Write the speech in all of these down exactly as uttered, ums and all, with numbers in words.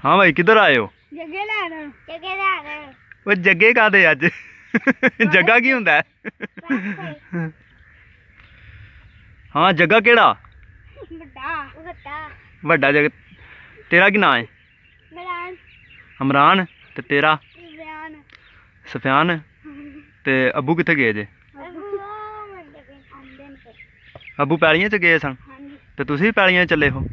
हाँ भाई किधर आए हो? जगे लैन जगे लैन वो जगे कादे अज जग्गा की हुंदा है? हाँ जग्गा केड़ा? बड़ा बड़ा वड्डा जग तेरा की नाम है? इमरान इमरान ते तेरा? इमरान सफियान ते अबू कित्थे गए जे? अबू पैलियां च गए सन ते तुसीं भी पैलियां चले हो?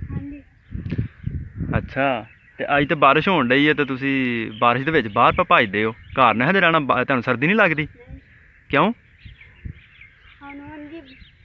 अच्छा ते अज तो बारिश होन डई है ते तुसीं बारिश दे विच बाहर पा भजदे हो, घर नहीं रहना? तुहानूं सर्दी नहीं लगदी? क्यों?